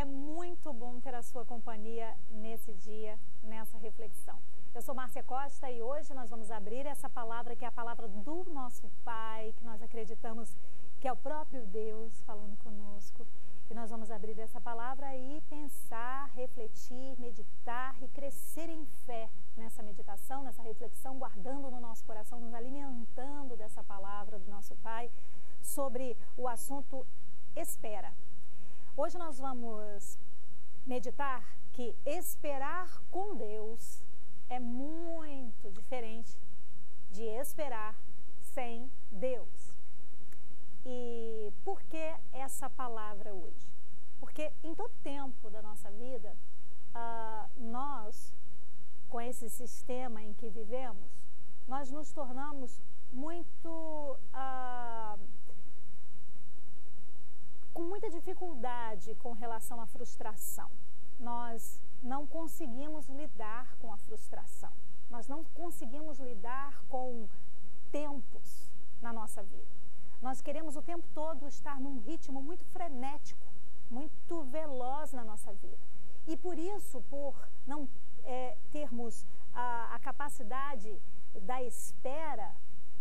É muito bom ter a sua companhia nesse dia, nessa reflexão. Eu sou Márcia Costa e hoje nós vamos abrir essa palavra que é a palavra do nosso Pai, que nós acreditamos que é o próprio Deus falando conosco. E nós vamos abrir essa palavra e pensar, refletir, meditar e crescer em fé nessa meditação, nessa reflexão, guardando no nosso coração, nos alimentando dessa palavra do nosso Pai sobre o assunto espera. Hoje nós vamos meditar que esperar com Deus é muito diferente de esperar sem Deus. E por que essa palavra hoje? Porque em todo tempo da nossa vida, nós, com esse sistema em que vivemos, nós nos tornamos muito... com muita dificuldade com relação à frustração. Nós não conseguimos lidar com a frustração. Nós não conseguimos lidar com tempos na nossa vida. Nós queremos o tempo todo estar num ritmo muito frenético, muito veloz na nossa vida. E por isso, por não termos a capacidade da espera,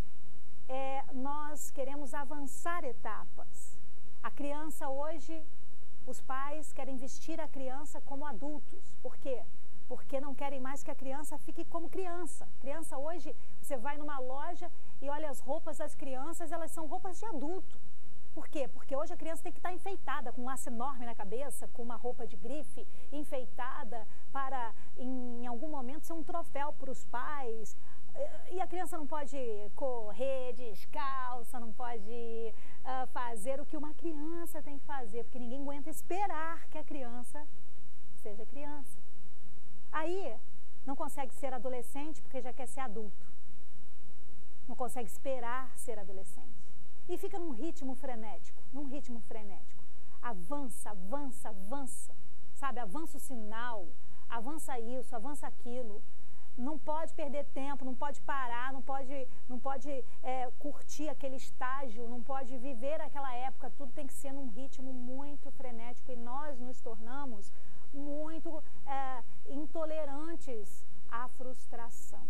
nós queremos avançar etapas. A criança hoje, os pais querem vestir a criança como adultos. Por quê? Porque não querem mais que a criança fique como criança. Criança hoje, você vai numa loja e olha as roupas das crianças, elas são roupas de adulto. Por quê? Porque hoje a criança tem que estar enfeitada, com um laço enorme na cabeça, com uma roupa de grife, enfeitada para, em algum momento, ser um troféu para os pais. E a criança não pode correr descalça, não pode fazer o que uma criança tem que fazer, porque ninguém aguenta esperar que a criança seja criança. Aí, não consegue ser adolescente porque já quer ser adulto. Não consegue esperar ser adolescente. E fica num ritmo frenético, Avança, avança, avança, sabe? Avança o sinal, avança isso, avança aquilo. Não pode perder tempo, não pode parar, não pode curtir aquele estágio, não pode viver aquela época. Tudo tem que ser num ritmo muito frenético e nós nos tornamos muito intolerantes à frustração.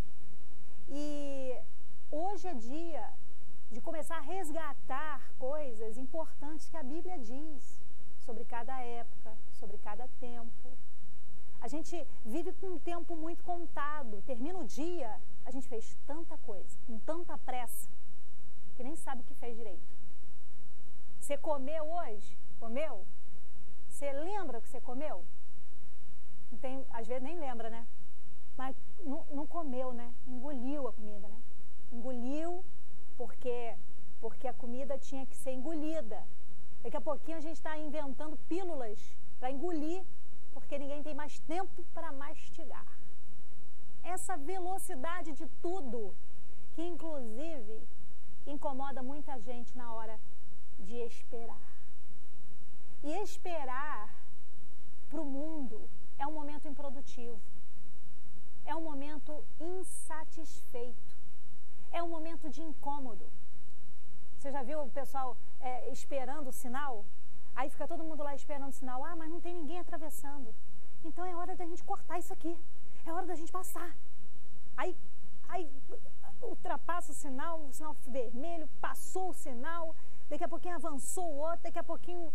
E hoje é dia de começar a resgatar coisas importantes que a Bíblia diz sobre cada época, sobre cada tempo. A gente vive com um tempo muito contado. Termina o dia, a gente fez tanta coisa, com tanta pressa, que nem sabe o que fez direito. Você comeu hoje? Comeu? Você lembra o que você comeu? Não tem, às vezes nem lembra, né? Mas não comeu, né? Engoliu a comida, né? Engoliu porque a comida tinha que ser engolida. Daqui a pouquinho a gente está inventando pílulas para engolir, porque ninguém tem mais tempo para mastigar. Essa velocidade de tudo, que inclusive incomoda muita gente na hora de esperar. E esperar para o mundo é um momento improdutivo, é um momento insatisfeito, é um momento de incômodo. Você já viu o pessoal esperando o sinal? Aí fica todo mundo lá esperando o sinal. Ah, mas não tem ninguém atravessando. Então é hora da gente cortar isso aqui. É hora da gente passar. Aí ultrapassa o sinal vermelho, passou o sinal, daqui a pouquinho avançou o outro, daqui a pouquinho...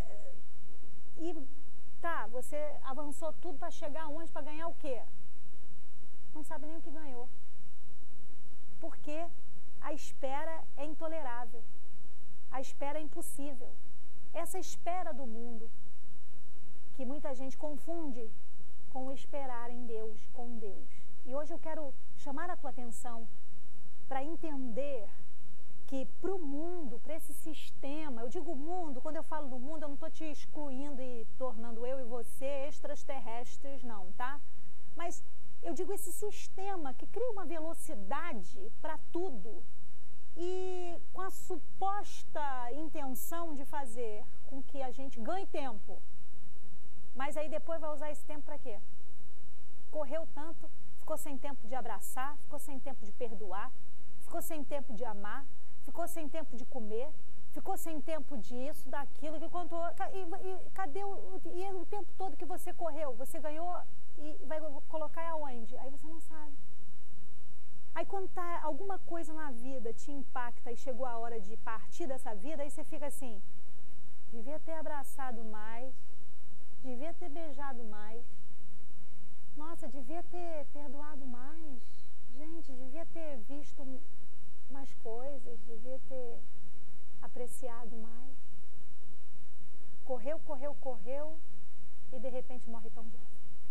você avançou tudo para chegar onde? Para ganhar o quê? Não sabe nem o que ganhou. Porque a espera é intolerável. A espera é impossível. Essa espera do mundo, que muita gente confunde com o esperar em Deus, com Deus. E hoje eu quero chamar a tua atenção para entender que para o mundo, para esse sistema, eu digo mundo, quando eu falo do mundo, eu não estou te excluindo e tornando eu e você extraterrestres, não, tá? Mas eu digo esse sistema que cria uma velocidade para tudo e com a suposta intenção de fazer com que a gente ganhe tempo. Mas aí depois vai usar esse tempo para quê? Correu tanto, ficou sem tempo de abraçar, ficou sem tempo de perdoar, ficou sem tempo de amar, ficou sem tempo de comer, ficou sem tempo disso, daquilo, que contou. E cadê o tempo todo que você correu? Você ganhou e vai colocar aonde? Aí você não sabe. Aí quando alguma coisa na vida te impacta e chegou a hora de partir dessa vida, aí você fica assim, devia ter abraçado mais, devia ter beijado mais, nossa, devia ter perdoado mais, gente, devia ter visto mais coisas, devia ter apreciado mais. Correu, correu, correu e de repente morre tão jovem.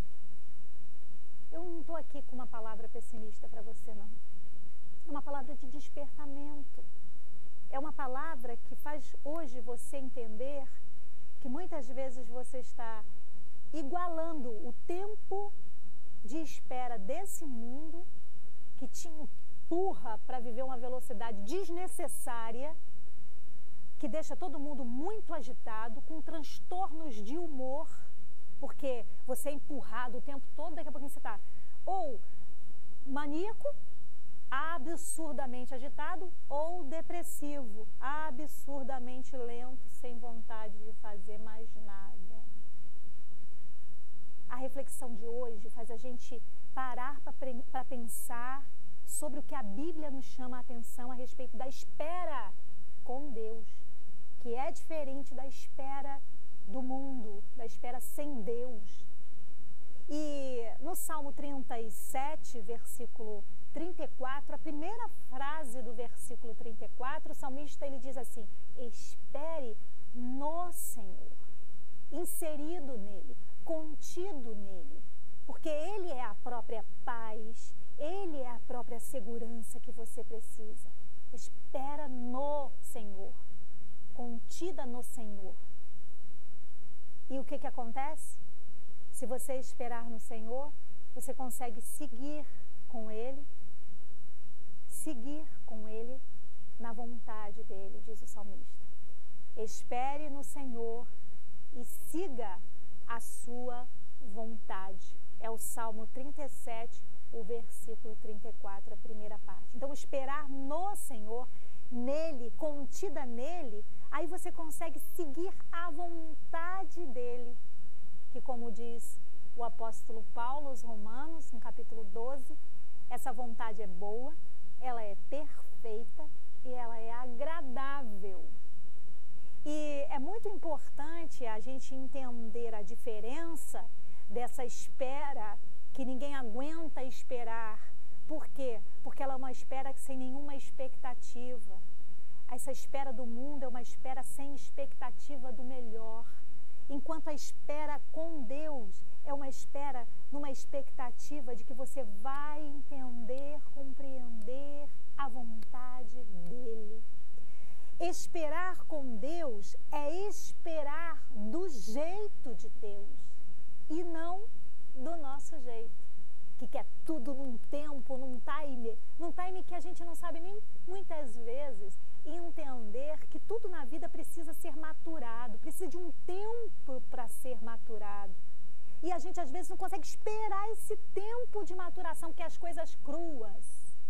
Eu não estou aqui com uma palavra pessimista para você, não. É uma palavra de despertamento. É uma palavra que faz hoje você entender que muitas vezes você está igualando o tempo de espera desse mundo que te empurra para viver uma velocidade desnecessária, que deixa todo mundo muito agitado, com transtornos de humor, porque você é empurrado o tempo todo, daqui a pouquinho você está ou maníaco, absurdamente agitado, ou depressivo, absurdamente lento, sem vontade de fazer mais nada. A reflexão de hoje faz a gente parar para pensar sobre o que a Bíblia nos chama a atenção a respeito da espera com Deus, que é diferente da espera do mundo, da espera sem Deus. E no Salmo 37, versículo 34, a primeira frase do versículo 34, o salmista ele diz assim: espere no Senhor, inserido nele, contido nele, porque Ele é a própria paz, Ele é a própria segurança que você precisa. Espera no Senhor, contida no Senhor. E o que acontece? Se você esperar no Senhor, você consegue seguir com Ele na vontade dEle, diz o salmista. Espere no Senhor e siga a sua vontade. É o Salmo 37, o versículo 34, a primeira parte. Então, esperar no Senhor, nele, contida nele, aí você consegue seguir a vontade dele, que, como diz o apóstolo Paulo aos Romanos, no capítulo 12, essa vontade é boa, ela é perfeita e ela é agradável. E é muito importante a gente entender a diferença dessa espera que ninguém aguenta esperar. Por quê? Porque ela é uma espera sem nenhuma expectativa. Essa espera do mundo é uma espera sem expectativa do melhor. Enquanto a espera com Deus é uma espera numa expectativa de que você vai entender, compreender a vontade dEle. Esperar com Deus é esperar do jeito de Deus e não do nosso jeito, que quer tudo num tempo, num time que a gente não sabe nem muitas vezes entender que tudo na vida precisa ser maturado, precisa de um tempo para ser maturado. E a gente às vezes não consegue esperar esse tempo de maturação, que é as coisas cruas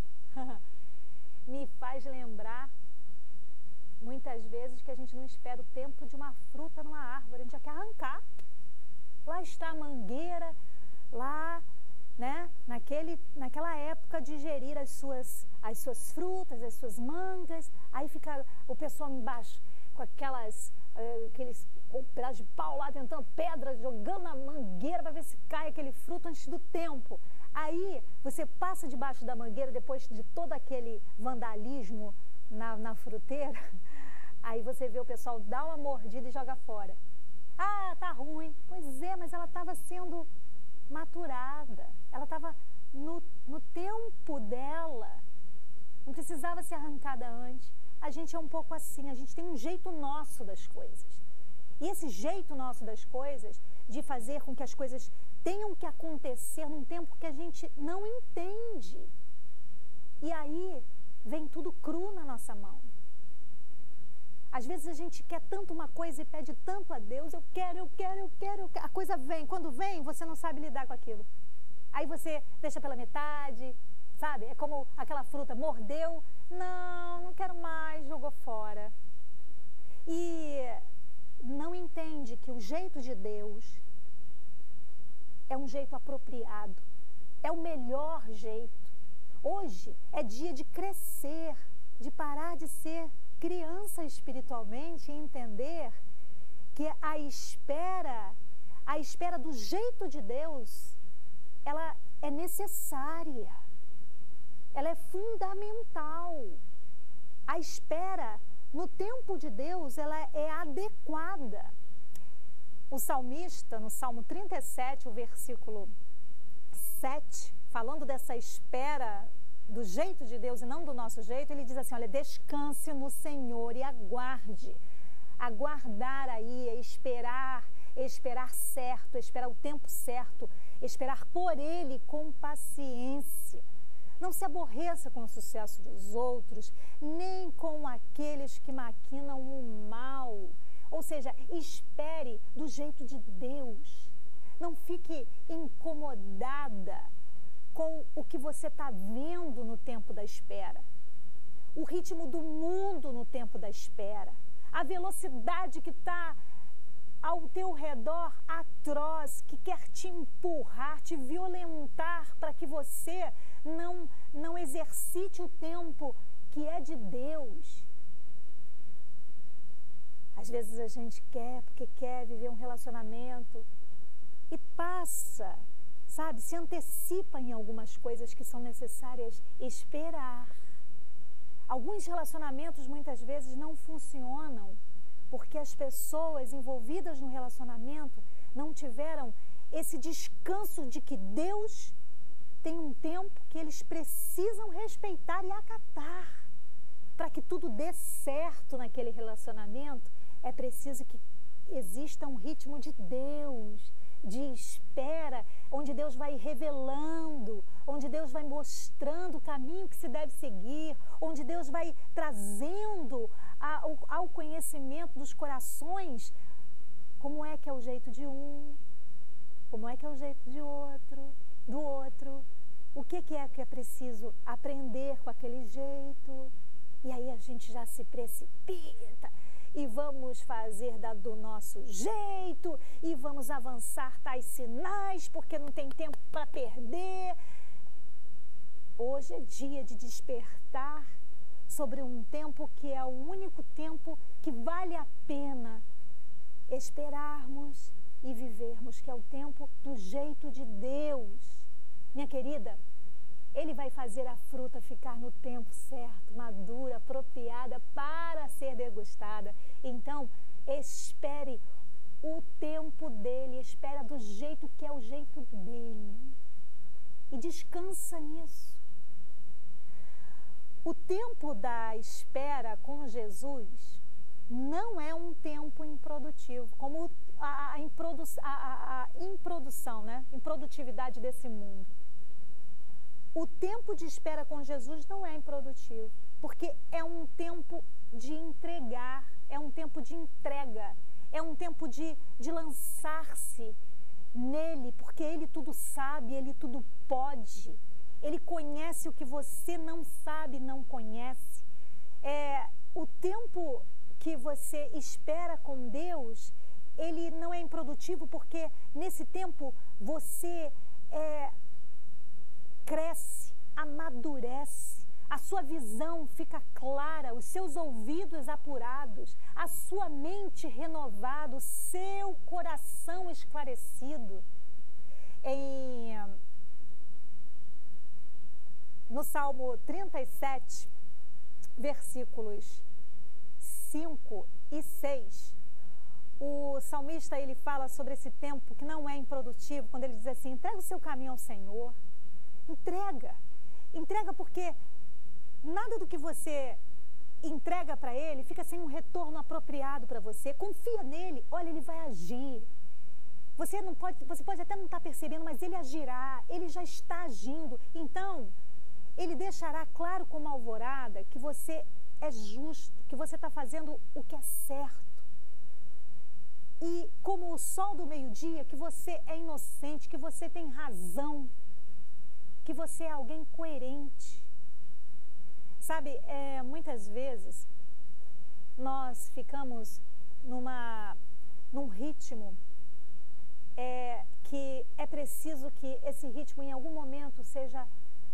me faz lembrar muitas vezes que a gente não espera o tempo de uma fruta numa árvore, a gente já quer arrancar. Lá está a mangueira, lá, né, naquela época de gerir as suas frutas, as suas mangas, aí fica o pessoal embaixo com aqueles pedaços de pau lá, tentando pedras, jogando na mangueira para ver se cai aquele fruto antes do tempo. Aí você passa debaixo da mangueira, depois de todo aquele vandalismo na fruteira, aí você vê o pessoal dar uma mordida e joga fora. Ah, tá ruim. Pois é, mas ela estava sendo maturada, ela estava no tempo dela, não precisava ser arrancada antes. A gente é um pouco assim, a gente tem um jeito nosso das coisas. E esse jeito nosso das coisas, de fazer com que as coisas tenham que acontecer num tempo que a gente não entende. E aí vem tudo cru na nossa mão. Às vezes a gente quer tanto uma coisa e pede tanto a Deus, eu quero. A coisa vem, quando vem, você não sabe lidar com aquilo. Aí você deixa pela metade, sabe? É como aquela fruta, mordeu, não quero mais, jogou fora. e não entende que o jeito de Deus é um jeito apropriado, é o melhor jeito. Hoje é dia de crescer, de parar de ser criança espiritualmente e entender que a espera do jeito de Deus, ela é necessária, ela é fundamental. A espera no tempo de Deus, ela é adequada. O salmista, no Salmo 37, o versículo 7, falando dessa espera do jeito de Deus e não do nosso jeito, ele diz assim, olha, descanse no Senhor e aguarde. Aguardar aí é esperar certo, esperar o tempo certo, esperar por Ele com paciência. Não se aborreça com o sucesso dos outros, nem com aqueles que maquinam o mal. Ou seja, espere do jeito de Deus. Não fique incomodada com o que você está vendo no tempo da espera. O ritmo do mundo no tempo da espera. A velocidade que está ao teu redor atroz, que quer te empurrar, te violentar para que você não exercite o tempo que é de Deus. Às vezes a gente quer, porque quer viver um relacionamento e passa, sabe, se antecipa em algumas coisas que são necessárias esperar. Alguns relacionamentos muitas vezes não funcionam porque as pessoas envolvidas no relacionamento não tiveram esse descanso de que Deus tem um tempo que eles precisam respeitar e acatar. Para que tudo dê certo naquele relacionamento, é preciso que exista um ritmo de Deus, de espera, onde Deus vai revelando, onde Deus vai mostrando o caminho que se deve seguir, onde Deus vai trazendo ao conhecimento dos corações como é que é o jeito de um, como é que é o jeito do outro, o que é preciso aprender com aquele jeito. E aí a gente já se precipita e vamos fazer do nosso jeito e vamos avançar tais sinais porque não tem tempo para perder. Hoje é dia de despertar sobre um tempo que é o único tempo que vale a pena esperarmos e vivermos, que é o tempo do jeito de Deus. Minha querida, Ele vai fazer a fruta ficar no tempo certo, madura, apropriada para ser degustada. Então, espere o tempo dele, espera do jeito que é o jeito dele. E descansa nisso. O tempo da espera com Jesus não é um tempo improdutivo, como a improdução, né? Improdutividade desse mundo. O tempo de espera com Jesus não é improdutivo, porque é um tempo de entregar, é um tempo de entrega, é um tempo de lançar-se nele, porque Ele tudo sabe, Ele tudo pode. Ele conhece o que você não sabe, não conhece. O tempo que você espera com Deus, ele não é improdutivo, porque nesse tempo você cresce, amadurece, a sua visão fica clara, os seus ouvidos apurados, a sua mente renovada, o seu coração esclarecido. No Salmo 37, versículos 5 e 6, o salmista ele fala sobre esse tempo que não é improdutivo, quando ele diz assim, entrega o seu caminho ao Senhor, entrega porque nada do que você entrega para Ele fica sem um retorno apropriado para você. Confia nele, olha, Ele vai agir. Você pode até não estar percebendo, mas Ele agirá, Ele já está agindo. Então, Ele deixará claro como alvorada que você é justo, que você está fazendo o que é certo. E como o sol do meio-dia, que você é inocente, que você tem razão, que você é alguém coerente. Sabe, muitas vezes nós ficamos num ritmo que é preciso que esse ritmo em algum momento seja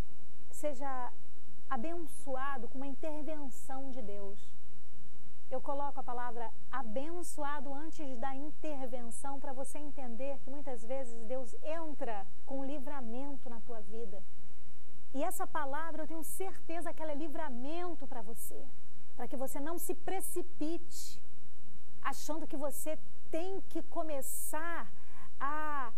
abençoado com uma intervenção de Deus. Eu coloco a palavra abençoado antes da intervenção para você entender que muitas vezes Deus entra com livramento na tua vida. E essa palavra eu tenho certeza que ela é livramento para você, para que você não se precipite achando que você tem que começar a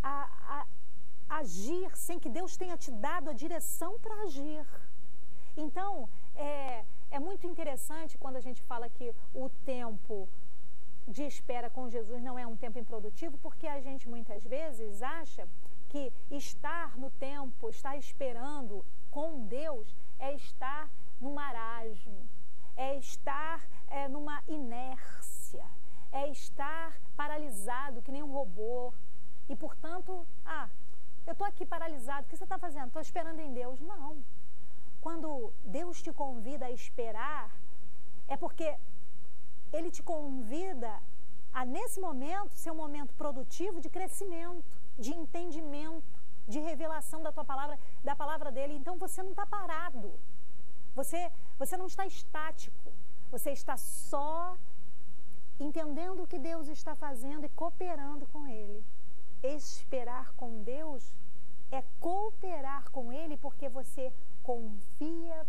agir sem que Deus tenha te dado a direção para agir. Então, é muito interessante quando a gente fala que o tempo de espera com Jesus não é um tempo improdutivo, porque a gente muitas vezes acha que estar no tempo, estar esperando com Deus, é estar num marasmo, é estar numa inércia, é estar paralisado que nem um robô. E, portanto, eu estou aqui paralisado, o que você está fazendo? Estou esperando em Deus. Não. Quando Deus te convida a esperar, é porque Ele te convida a, nesse momento, ser um momento produtivo de crescimento, de entendimento, de revelação da tua palavra, da palavra dEle. Então, você não está parado. Você não está estático. Você está só entendendo o que Deus está fazendo e cooperando com Ele. Esperar com Deus é cooperar com Ele porque você confia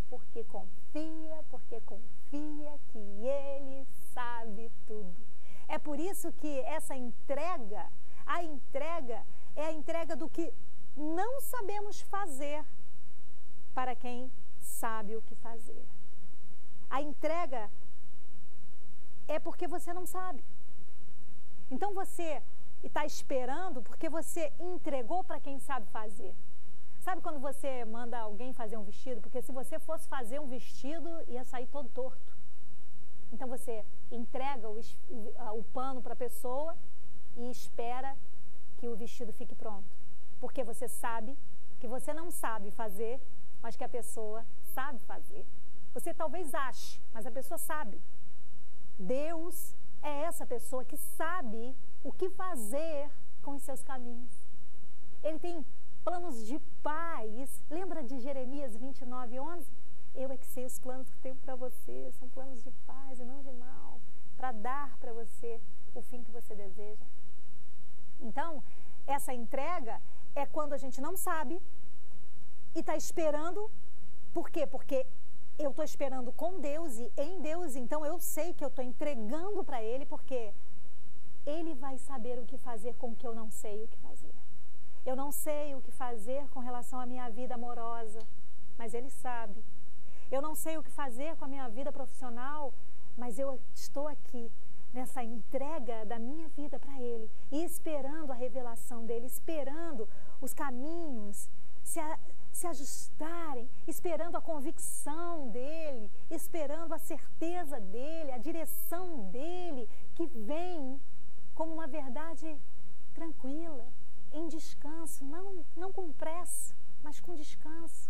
que Ele sabe tudo. É por isso que essa entrega, a entrega é a entrega do que não sabemos fazer para quem sabe o que fazer. A entrega é porque você não sabe. Então você está esperando porque você entregou para quem sabe fazer. Sabe quando você manda alguém fazer um vestido? Porque se você fosse fazer um vestido, ia sair todo torto. Então você entrega o pano para a pessoa e espera que o vestido fique pronto. Porque você sabe que você não sabe fazer, mas que a pessoa sabe fazer. Você talvez ache, mas a pessoa sabe. Deus é essa pessoa que sabe o que fazer com os seus caminhos. Ele tem planos de paz. Lembra de Jeremias 29:11? Eu é que sei os planos que tenho para você, são planos de paz e não de mal, para dar para você o fim que você deseja. Então, essa entrega é quando a gente não sabe e está esperando. Por quê? Porque eu estou esperando com Deus e em Deus, então eu sei que eu estou entregando para Ele, porque Ele vai saber o que fazer com o que eu não sei o que fazer. Eu não sei o que fazer com relação à minha vida amorosa, mas Ele sabe. Eu não sei o que fazer com a minha vida profissional, mas eu estou aqui nessa entrega da minha vida para Ele e esperando a revelação dEle, esperando os caminhos se ajustarem, esperando a convicção dEle, esperando a certeza dEle, a direção dEle, que vem como uma verdade tranquila, em descanso, não com pressa, mas com descanso.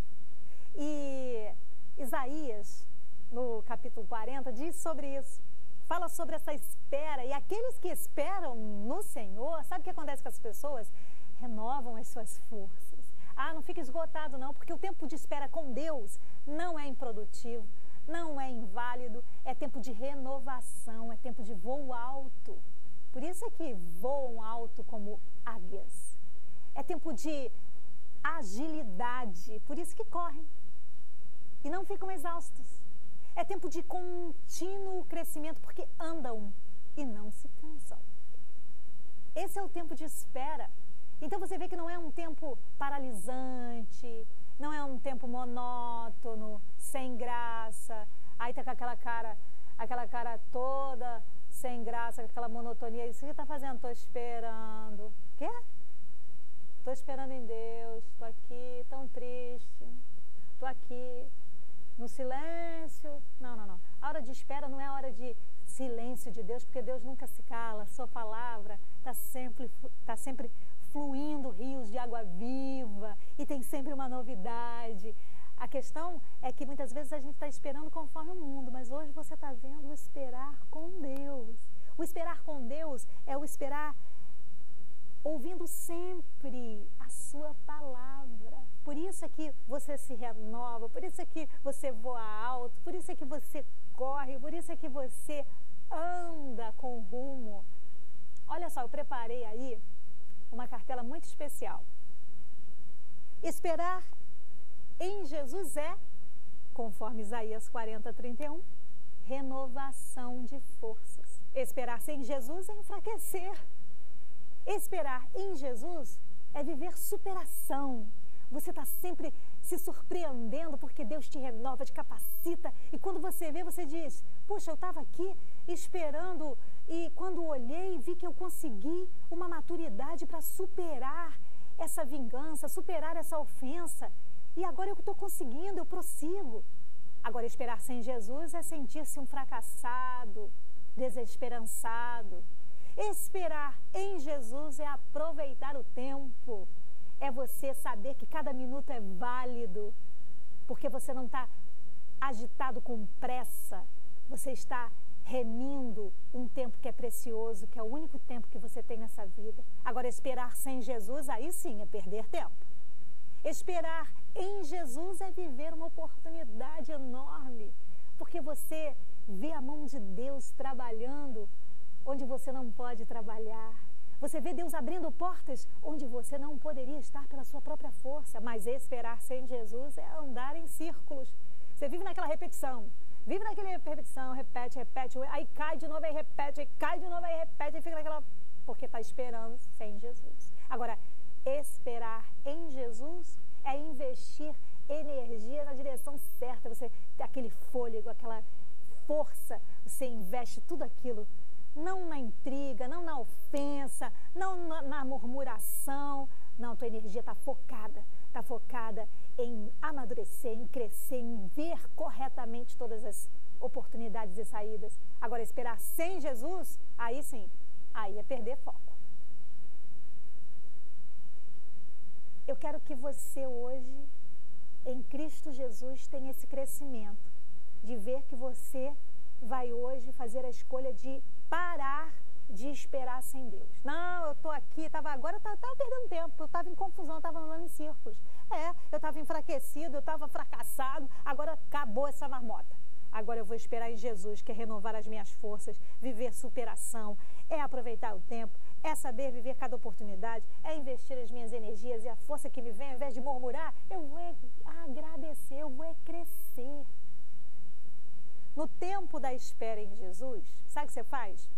E Isaías, no capítulo 40, diz sobre isso. Fala sobre essa espera. E aqueles que esperam no Senhor, sabe o que acontece com as pessoas? Renovam as suas forças. Não fica esgotado não, porque o tempo de espera com Deus não é improdutivo, não é inválido, é tempo de renovação, é tempo de voo alto. Por isso é que voam alto como águias. É tempo de agilidade, por isso que correm e não ficam exaustos. É tempo de contínuo crescimento, porque andam e não se cansam. Esse é o tempo de espera. Então você vê que não é um tempo paralisante, não é um tempo monótono, sem graça. Aí tá com aquela cara toda sem graça, com aquela monotonia. Isso que tá fazendo? Tô esperando. Quê? Tô esperando em Deus, tô aqui tão triste, tô aqui no silêncio. Não. A hora de espera não é a hora de silêncio de Deus, porque Deus nunca se cala. A sua palavra tá sempre fluindo rios de água viva e tem sempre uma novidade. questão é que muitas vezes a gente está esperando conforme o mundo, mas hoje você está vendo o esperar com Deus. O esperar com Deus é o esperar ouvindo sempre a sua palavra. Por isso é que você se renova, por isso é que você voa alto, por isso é que você corre, por isso é que você anda com rumo. Olha só, eu preparei aí uma cartela muito especial. Esperar em Jesus é, conforme Isaías 40:31, renovação de forças. Esperar sem Jesus é enfraquecer. Esperar em Jesus é viver superação. Você está sempre se surpreendendo porque Deus te renova, te capacita. E quando você vê, você diz, puxa, eu estava aqui esperando e quando olhei, vi que eu consegui uma maturidade para superar essa vingança, superar essa ofensa. E agora eu estou conseguindo, eu prossigo. Agora, esperar sem Jesus é sentir-se um fracassado, desesperançado. Esperar em Jesus é aproveitar o tempo. É você saber que cada minuto é válido, porque você não está agitado com pressa. Você está remindo um tempo que é precioso, que é o único tempo que você tem nessa vida. Agora, esperar sem Jesus, aí sim é perder tempo. Esperar em Jesus é viver uma oportunidade enorme, porque você vê a mão de Deus trabalhando onde você não pode trabalhar. Você vê Deus abrindo portas onde você não poderia estar pela sua própria força. Mas esperar sem Jesus é andar em círculos. Você vive naquela repetição. Vive naquela repetição, repete, aí cai de novo, aí repete, aí cai de novo, aí repete, aí fica naquela... Porque está esperando sem Jesus. Agora, esperar em Jesus é investir energia na direção certa. Você tem aquele fôlego, aquela força, você investe tudo aquilo. Não na intriga, não na ofensa, não na murmuração. Não, tua energia está focada em amadurecer, em crescer, em ver corretamente todas as oportunidades e saídas. Agora, esperar sem Jesus, aí sim, aí é perder foco. Eu quero que você hoje, em Cristo Jesus, tenha esse crescimento, de ver que você vai hoje fazer a escolha de parar de esperar sem Deus. Não, eu estou aqui, agora eu estava perdendo tempo, eu estava em confusão, eu estava andando em círculos. Eu estava enfraquecido, eu estava fracassado, agora acabou essa marmota. Agora eu vou esperar em Jesus, que é renovar as minhas forças, viver superação, é aproveitar o tempo, é saber viver cada oportunidade, é investir as minhas energias e a força que me vem, ao invés de murmurar, eu vou agradecer, eu vou crescer. No tempo da espera em Jesus, sabe o que você faz?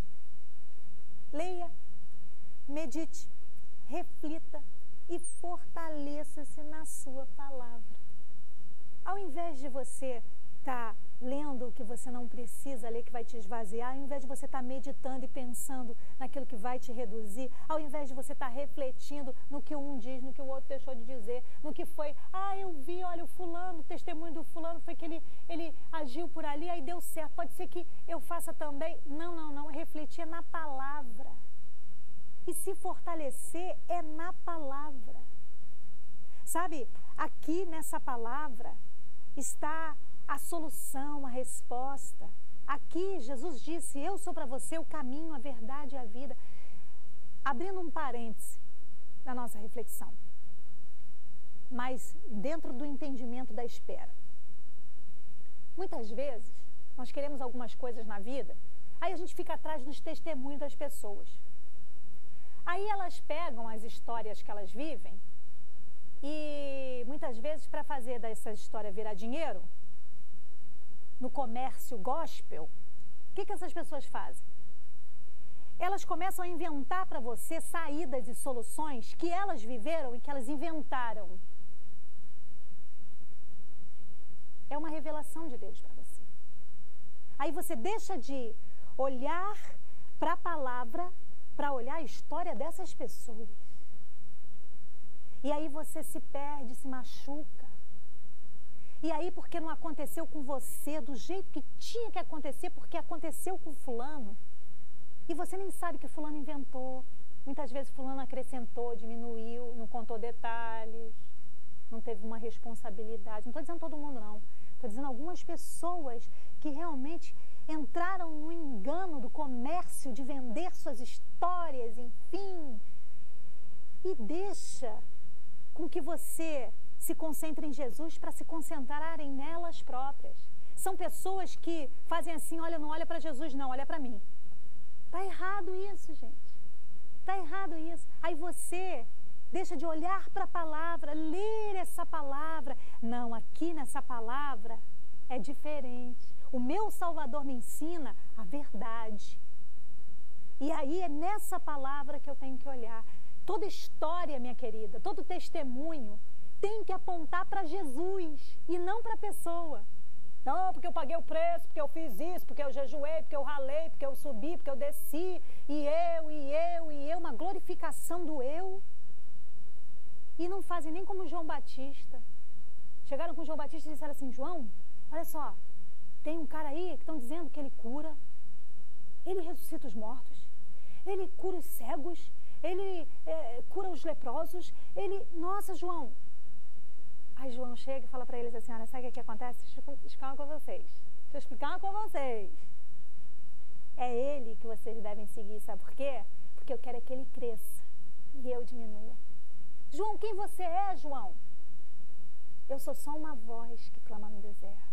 Leia, medite, reflita e fortaleça-se na sua palavra. Ao invés de você estar lendo o que você não precisa ler, que vai te esvaziar, ao invés de você estar meditando e pensando naquilo que vai te reduzir, ao invés de você estar refletindo no que um diz, no que o outro deixou de dizer, no que foi, eu vi, olha, o fulano, o testemunho do fulano foi que ele agiu por ali, aí deu certo, pode ser que eu faça também. Não, refletir é na palavra. E se fortalecer é na palavra. Sabe, aqui nessa palavra está a solução, a resposta. Aqui Jesus disse, eu sou para você o caminho, a verdade e a vida. Abrindo um parêntese na nossa reflexão, mas dentro do entendimento da espera. Muitas vezes, nós queremos algumas coisas na vida, aí a gente fica atrás dos testemunhos das pessoas. Aí elas pegam as histórias que elas vivem e muitas vezes para fazer dessa história virar dinheiro, no comércio gospel, o que essas pessoas fazem? Elas começam a inventar para você saídas e soluções que elas viveram e que elas inventaram. É uma revelação de Deus para você. Aí você deixa de olhar para a palavra, para olhar a história dessas pessoas. E aí você se perde, se machuca. E aí, porque não aconteceu com você do jeito que tinha que acontecer, porque aconteceu com fulano, e você nem sabe que fulano inventou. Muitas vezes fulano acrescentou, diminuiu, não contou detalhes. não teve uma responsabilidade. Não estou dizendo todo mundo, não. Estou dizendo algumas pessoas que realmente entraram no engano do comércio, de vender suas histórias, enfim. E deixa com que você se concentre em Jesus para se concentrarem nelas próprias. São pessoas que fazem assim, olha, não olha para Jesus não, olha para mim. Está errado isso, gente. Está errado isso. Aí você deixa de olhar para a palavra, ler essa palavra. Não, aqui nessa palavra é diferente. O meu Salvador me ensina a verdade. E aí é nessa palavra que eu tenho que olhar. Toda história, minha querida, todo testemunho tem que apontar para Jesus e não para a pessoa. Não, porque eu paguei o preço, porque eu fiz isso, porque eu jejuei, porque eu ralei, porque eu subi, porque eu desci, e eu, uma glorificação do eu. E não fazem nem como João Batista. Chegaram com João Batista e disseram assim, João, olha só, tem um cara aí que estão dizendo que ele cura, ele ressuscita os mortos, ele cura os cegos, ele cura os leprosos, ele... Nossa, João... Aí João chega e fala para eles assim, olha, sabe o que acontece? Deixa eu explicar com vocês. Deixa eu explicar com vocês. É ele que vocês devem seguir, sabe por quê? Porque eu quero é que ele cresça e eu diminua. João, quem você é, João? Eu sou só uma voz que clama no deserto.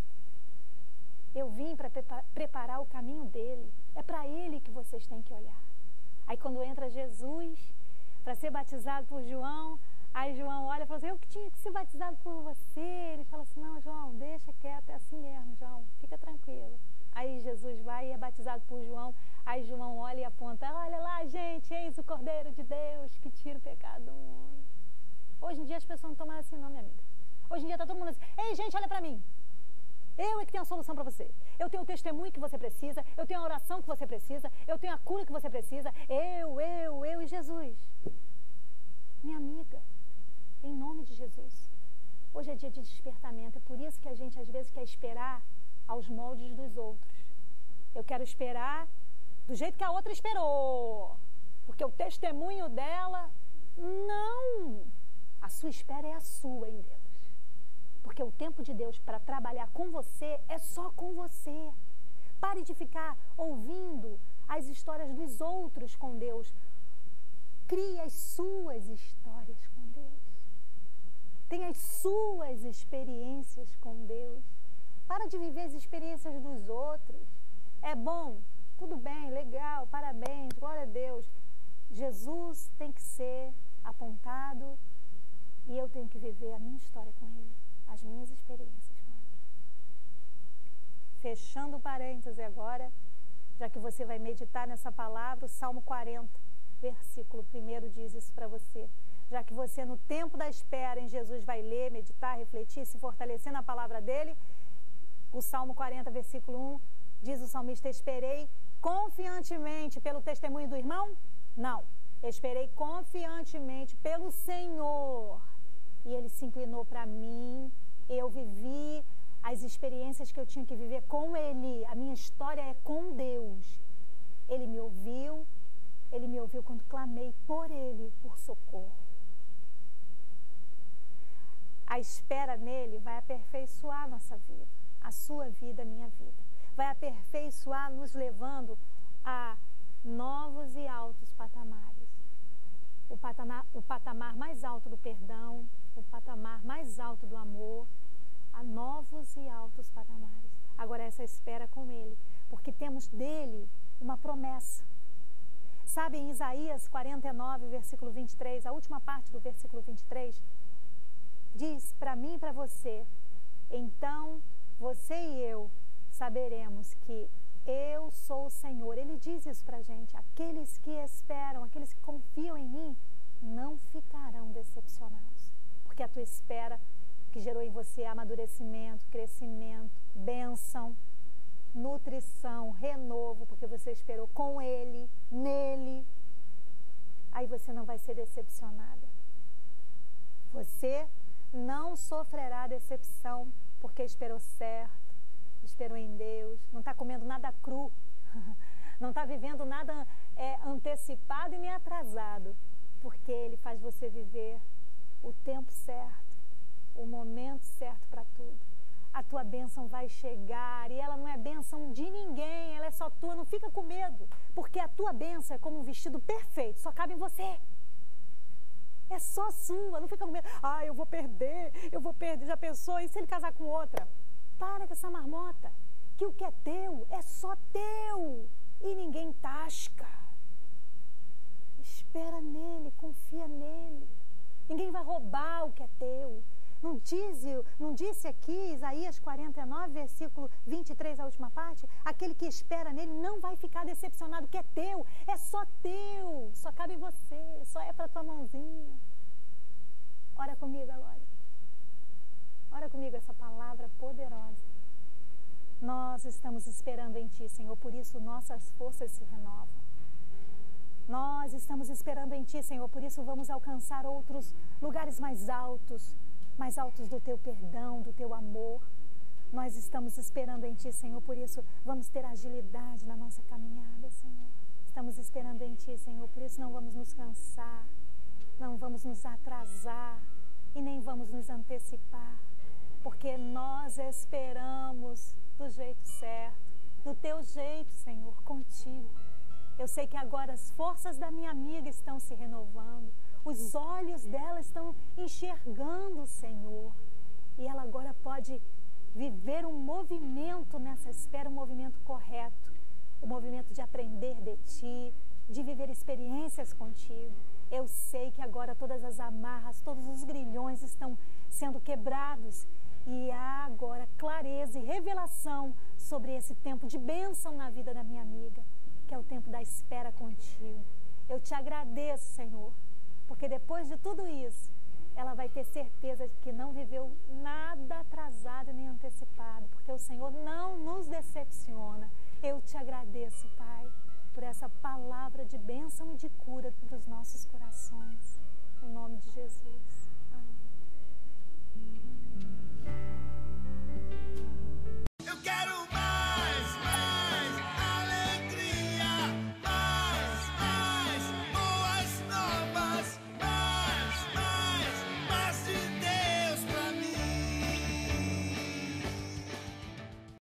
Eu vim para preparar o caminho dele. É para ele que vocês têm que olhar. Aí quando entra Jesus para ser batizado por João, aí João olha e fala assim, eu que tinha que ser batizado por você. Ele fala assim, não, João, deixa quieto, é assim mesmo, João, fica tranquilo. Aí Jesus vai e é batizado por João. Aí João olha e aponta, olha lá, gente, eis o Cordeiro de Deus que tira o pecado do mundo. Hoje em dia as pessoas não estão mais assim não, minha amiga. Hoje em dia está todo mundo assim, ei, gente, olha para mim. Eu é que tenho a solução para você. Eu tenho o testemunho que você precisa, eu tenho a oração que você precisa, eu tenho a cura que você precisa. Eu e Jesus. Minha amiga, em nome de Jesus. Hoje é dia de despertamento, é por isso que a gente às vezes quer esperar aos moldes dos outros. Eu quero esperar do jeito que a outra esperou, porque o testemunho dela, não. A sua espera é a sua em Deus. Porque o tempo de Deus para trabalhar com você é só com você. Pare de ficar ouvindo as histórias dos outros com Deus. Crie as suas histórias com Deus. Tenha as suas experiências com Deus. Para de viver as experiências dos outros. É bom, tudo bem, legal, parabéns, glória a Deus. Jesus tem que ser apontado e eu tenho que viver a minha história com Ele, as minhas experiências com Ele. Fechando o parêntese agora, já que você vai meditar nessa palavra, o Salmo 40, versículo 1 diz isso para você. Já que você no tempo da espera em Jesus vai ler, meditar, refletir, se fortalecer na palavra dele, o Salmo 40, versículo 1, diz o salmista, esperei confiantemente pelo testemunho do irmão? Não, esperei confiantemente pelo Senhor. E ele se inclinou para mim, eu vivi as experiências que eu tinha que viver com ele. A minha história é com Deus. Ele me ouviu quando clamei por ele, por socorro. A espera nele vai aperfeiçoar a nossa vida, a sua vida, a minha vida. Vai aperfeiçoar, nos levando a novos e altos patamares. O patamar mais alto do perdão, o patamar mais alto do amor, a novos e altos patamares. Agora essa espera com ele, porque temos dele uma promessa. Sabe, em Isaías 49, versículo 23, a última parte do versículo 23, diz para mim e para você, então você e eu saberemos que eu sou o Senhor. Ele diz isso para a gente, aqueles que esperam, aqueles que confiam em mim, não ficarão decepcionados, porque a tua espera que gerou em você amadurecimento, crescimento, bênção, nutrição, renovo, porque você esperou com ele, nele, aí você não vai ser decepcionada. Você não sofrerá decepção porque esperou certo, esperou em Deus, não está comendo nada cru, não está vivendo nada antecipado e nem atrasado, porque ele faz você viver o tempo certo, o momento certo para tudo. A tua bênção vai chegar e ela não é bênção de ninguém, ela é só tua, não fica com medo, porque a tua bênção é como um vestido perfeito, só cabe em você. É só sua, não fica com medo. Eu vou perder, já pensou? E se ele casar com outra? Para com essa marmota, que o que é teu é só teu e ninguém tasca. Espera nele, confia nele. Ninguém vai roubar o que é teu. Não disse aqui, Isaías 49, versículo 23, a última parte? Aquele que espera nele não vai ficar decepcionado, o que é teu, é só teu, só cabe em você, só é para tua mãozinha. Ora comigo agora. Ora comigo essa palavra poderosa. Nós estamos esperando em Ti, Senhor, por isso nossas forças se renovam. Nós estamos esperando em Ti, Senhor, por isso vamos alcançar outros lugares mais altos do Teu perdão, do Teu amor. Nós estamos esperando em Ti, Senhor, por isso vamos ter agilidade na nossa caminhada, Senhor. Estamos esperando em Ti, Senhor, por isso não vamos nos cansar, não vamos nos atrasar e nem vamos nos antecipar, porque nós esperamos do jeito certo, do Teu jeito, Senhor, contigo. Eu sei que agora as forças da minha amiga estão se renovando, os olhos dela estão enxergando, Senhor, e ela agora pode viver um movimento nessa espera, um movimento correto, o movimento de aprender de Ti, de viver experiências contigo. Eu sei que agora todas as amarras, todos os grilhões estão sendo quebrados e há agora clareza e revelação sobre esse tempo de bênção na vida da minha amiga, que é o tempo da espera contigo. Eu te agradeço, Senhor, porque depois de tudo isso, ela vai ter certeza de que não viveu nada atrasado nem antecipado, porque o Senhor não nos decepciona. Eu te agradeço, Pai, por essa palavra de bênção e de cura para os nossos corações. No nome de Jesus. Amém.